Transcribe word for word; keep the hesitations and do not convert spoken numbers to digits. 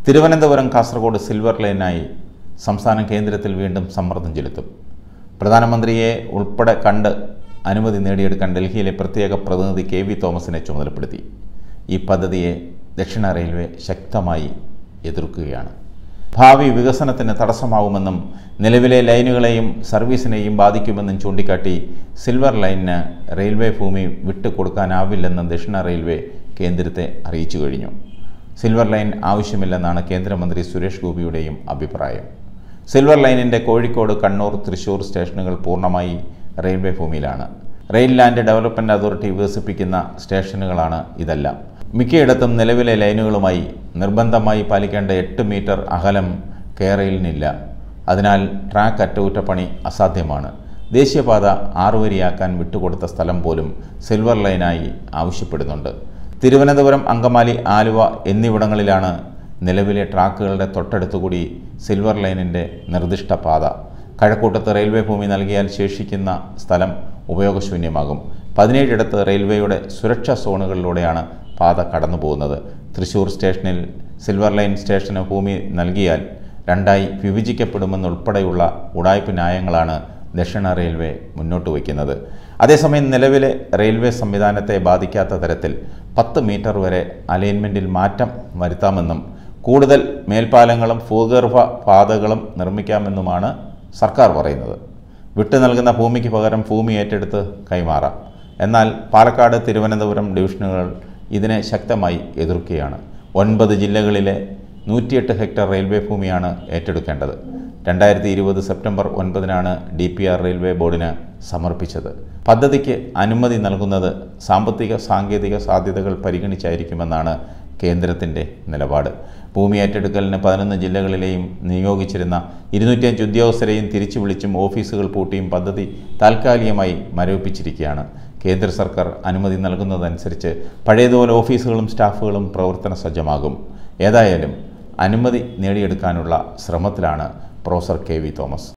Thiruvananthapuram Kasaragod silver ലൈനായി സംസ്ഥാനം കേന്ദ്രത്തിൽ വീണ്ടും സമ്മർദ്ദം ചെലുത്തും. പ്രധാനമന്ത്രിയെ ഉൾപ്പെടെ കണ്ട് അനുമതി നേടിയെടുക്കാൻ ഡൽഹിയിലെ പ്രത്യേക പ്രതിനിധി കെ വി തോമസിനെ ചുമതലപ്പെടുത്തി. ഈ പദ്ധതിയെ ദക്ഷിണ റെയിൽവേ ശക്തമായി എതിർക്കുകയാണ്. ഭാവി വികസനത്തിന് തടസ്സമാവുമെന്നും നിലവിലെ ലൈനുകളെയും സർവീസിനെയും ബാധിക്കുമെന്നും ചൂണ്ടിക്കാട്ടി സിൽവർ ലൈനിന് റെയിൽവേ ഭൂമി വിട്ടുകൊടുക്കാനാവില്ലെന്നും ദക്ഷിണ റെയിൽവേ കേന്ദ്രത്തെ അറിയിച്ചു കഴിഞ്ഞു. സിൽവർ ലൈൻ ആവശ്യമില്ലെന്നാണ് കേന്ദ്രമന്ത്രി സുരേഷ് ഗോപിയുടെയും അഭിപ്രായം. സിൽവർ ലൈനിൻ്റെ കോഴിക്കോട്, കണ്ണൂർ, തൃശൂർ സ്റ്റേഷനുകൾ പൂർണ്ണമായി റെയിൽവേ ഭൂമിയിലാണ്. റെയിൽ ലാൻഡ് ഡെവലപ്മെൻറ്റ് അതോറിറ്റി വികസിപ്പിക്കുന്ന സ്റ്റേഷനുകളാണ് ഇതെല്ലാം. മിക്കയിടത്തും നിലവിലെ ലൈനുകളുമായി നിർബന്ധമായി പാലിക്കേണ്ട എട്ട് മീറ്റർ അകലം കേരളിനില്ല. അതിനാൽ ട്രാക്ക് അറ്റകുറ്റപ്പണി അസാധ്യമാണ്. ദേശീയപാത ആറുവരിയാക്കാൻ വിട്ടുകൊടുത്ത സ്ഥലം പോലും സിൽവർ ലൈനായി ആവശ്യപ്പെടുന്നുണ്ട്. തിരുവനന്തപുരം, അങ്കമാലി, ആലുവ എന്നിവിടങ്ങളിലാണ് നിലവിലെ ട്രാക്കുകളുടെ തൊട്ടടുത്തുകൂടി സിൽവർ ലൈനിൻ്റെ നിർദ്ദിഷ്ട പാത. കഴക്കൂട്ടത്ത് റെയിൽവേ ഭൂമി നൽകിയാൽ ശേഷിക്കുന്ന സ്ഥലം ഉപയോഗശൂന്യമാകും. പതിനേഴിടത്ത് റെയിൽവേയുടെ സുരക്ഷാ സോണുകളിലൂടെയാണ് പാത കടന്നു പോകുന്നത്. തൃശൂർ സ്റ്റേഷനിൽ സിൽവർ ലൈൻ സ്റ്റേഷന് ഭൂമി നൽകിയാൽ രണ്ടായി വിഭജിക്കപ്പെടുമെന്നുൾപ്പെടെയുള്ള ഉടായ്പ് ന്യായങ്ങളാണ് ദക്ഷിണ റെയിൽവേ മുന്നോട്ട് വയ്ക്കുന്നത്. അതേസമയം നിലവിലെ റെയിൽവേ സംവിധാനത്തെ ബാധിക്കാത്ത തരത്തിൽ പത്ത് മീറ്റർ വരെ അലൈൻമെൻറ്റിൽ മാറ്റം വരുത്താമെന്നും കൂടുതൽ മേൽപ്പാലങ്ങളും ഭൂഗർഭ പാതകളും നിർമ്മിക്കാമെന്നുമാണ് സർക്കാർ പറയുന്നത്. വിട്ടു നൽകുന്ന ഭൂമിക്ക് പകരം ഭൂമി ഏറ്റെടുത്ത് കൈമാറാം. എന്നാൽ പാലക്കാട്, തിരുവനന്തപുരം ഡിവിഷനുകൾ ഇതിനെ ശക്തമായി എതിർക്കുകയാണ്. ഒൻപത് ജില്ലകളിലെ നൂറ്റിയെട്ട് ഹെക്ടർ റെയിൽവേ ഭൂമിയാണ് ഏറ്റെടുക്കേണ്ടത്. രണ്ടായിരത്തി ഇരുപത് സെപ്റ്റംബർ ഒൻപതിനാണ് ഡി പി ആർ റെയിൽവേ ബോർഡിന് സമർപ്പിച്ചത്. പദ്ധതിക്ക് അനുമതി നൽകുന്നത് സാമ്പത്തിക സാങ്കേതിക സാധ്യതകൾ പരിഗണിച്ചായിരിക്കുമെന്നാണ് കേന്ദ്രത്തിൻ്റെ നിലപാട്. ഭൂമി ഏറ്റെടുക്കലിന് പതിനൊന്ന് ജില്ലകളിലെയും നിയോഗിച്ചിരുന്ന ഇരുന്നൂറ്റിയഞ്ച് ഉദ്യോഗസ്ഥരെയും തിരിച്ചു വിളിച്ചും ഓഫീസുകൾ പൂട്ടിയും പദ്ധതി താൽക്കാലികമായി മരവിപ്പിച്ചിരിക്കുകയാണ്. കേന്ദ്ര സർക്കാർ അനുമതി നൽകുന്നതനുസരിച്ച് പഴയതുപോലെ ഓഫീസുകളും സ്റ്റാഫുകളും പ്രവർത്തന സജ്ജമാകും. ഏതായാലും അനുമതി നേടിയെടുക്കാനുള്ള ശ്രമത്തിലാണ് പ്രൊഫസർ കെ വി തോമസ്.